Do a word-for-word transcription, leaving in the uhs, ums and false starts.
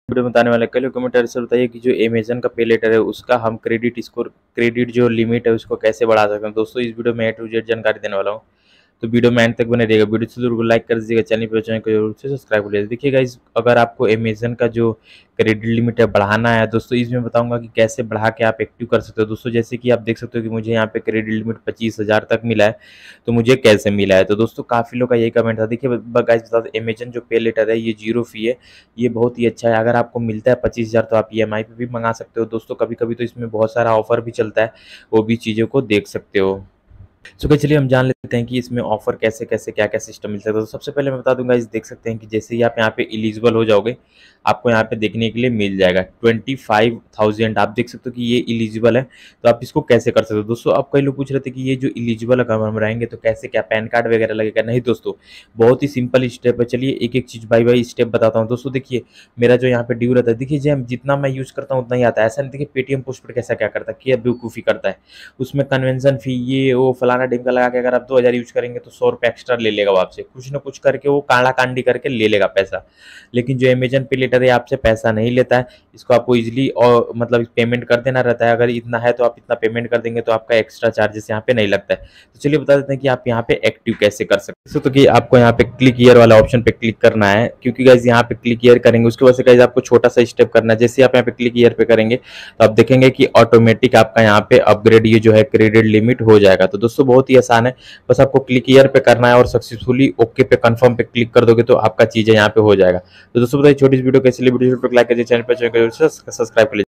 Video में बताने वाले कई लोग कमेंट से बताइए कि जो अमेज़न का पे लेटर है उसका हम क्रेडिट स्कोर क्रेडिट जो लिमिट है उसको कैसे बढ़ा सकते हैं। दोस्तों इस वीडियो में ए टू जेड जानकारी देने वाला हूँ, तो वीडियो में एंड तक बने रहिएगा। वीडियो से जरूर लाइक कर दीजिएगा, चैनल पर चैनल को जरूर से सब्सक्राइब कर लीजिए। देखिए गाइस, अगर आपको अमेज़न का जो क्रेडिट लिमिट है बढ़ाना है दोस्तों, इसमें बताऊंगा कि कैसे बढ़ा के आप एक्टिव कर सकते हो। दोस्तों जैसे कि आप देख सकते हो कि मुझे यहाँ पे क्रेडिट लिमिट पच्चीस हज़ार तक मिला है, तो मुझे कैसे मिला है। तो दोस्तों काफ़ी लोग का यही कमेंट था। देखिए गाइस बता दें, अमेज़न जो पे लेटर है ये जीरो फी है, ये बहुत ही अच्छा है। अगर आपको मिलता है पच्चीस हज़ार तो आप ई एम आई पे भी मंगा सकते हो दोस्तों। कभी कभी तो इसमें बहुत सारा ऑफर भी चलता है, वो भी चीज़ों को देख सकते हो। सो okay, चलिए हम जान लेते हैं कि इसमें ऑफर कैसे कैसे क्या क्या सिस्टम मिल सकता है। तो सबसे पहले मैं बता दूंगा, इस देख सकते हैं कि जैसे ही आप यहाँ पे एलिजिबल हो जाओगे, आपको यहाँ पे देखने के लिए मिल जाएगा ट्वेंटी फाइव थाउजेंड। आप देख सकते हो कि ये एलिजिबल है, तो आप इसको कैसे कर सकते हो। दोस्तों अब कई लोग पूछ रहे थे कि ये जो एलिजिबल अगर हम रहेंगे तो कैसे, क्या पैन कार्ड वगैरह लगेगा। नहीं दोस्तों, बहुत ही सिंपल स्टेप है। चलिए एक एक चीज़ बाई बाई स्टेप बताता हूँ। दोस्तों देखिए, मेरा जो यहाँ पे ड्यू रहता है, देखिए जब जितना मैं यूज़ करता हूँ उतना ही आता है। ऐसा नहीं, देखिए पेटीएम पोस्टपेड कैसा क्या करता है, क्या बेवकूफ़ी करता है, उसमें कन्वेंशन फी ये वो फलाना ढिमका लगा के अगर आप दो हज़ार यूज करेंगे तो सौ रुपये एक्स्ट्रा ले लेगा वो आपसे, कुछ ना कुछ करके वो कांडा कांडी करके ले लेगा पैसा। लेकिन जो अमेजन पे लेटर है आपसे पैसा नहीं लेता है, इसको आपको इजीली और मतलब पेमेंट कर देना रहता है। अगर इतना है तो आप इतना पेमेंट कर देंगे तो आपका एक्स्ट्रा चार्जेस यहाँ पे नहीं लगता है। तो चलिए बता देते हैं कि आप यहाँ पे एक्टिव कैसे कर सकते हैं। तो कि आपको यहाँ पे क्लिक ईयर वाला ऑप्शन पे क्लिक करना है, क्योंकि गाइज यहाँ पे क्लिक ईयर करेंगे उसके वजह से गाइज आपको छोटा सा स्टेप करना है। जैसे आप यहाँ पे क्लिक ईयर पे करेंगे तो आप देखेंगे कि ऑटोमेटिक आपका यहाँ पे अपग्रेड ये जो है क्रेडिट लिमिट हो जाएगा। तो दोस्तों बहुत ही आसान है, बस आपको क्लिक ईयर पे करना है और सक्सेसफुली ओके पे कंफर्म पे क्लिक कर दोगे तो आपका चीजें यहाँ पे हो जाएगा। तो दोस्तों बताइए छोटी सी वीडियो कैसी लगी, वीडियो को लाइक कीजिए, चैनल पर सब्सक्राइब कर लीजिए।